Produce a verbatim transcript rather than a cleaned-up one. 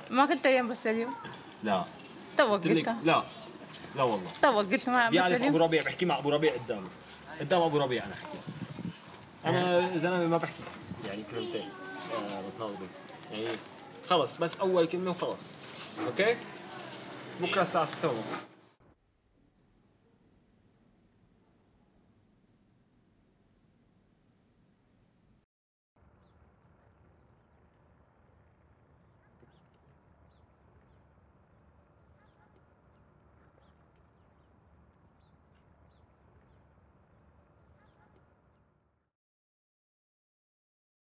ما قلت ايام بس اليوم. لا توك قلتها. لا لا والله. توك قلت ما بس بيعرف اليوم. ابو ربيع، بحكي مع ابو ربيع قدامه، قدام ابو ربيع انا احكي. انا زلمه ما بحكي يعني كلمتين آه بتناوبي يعني خلص، بس اول كلمه وخلص. اوكي بكره الساعه ستة ونص.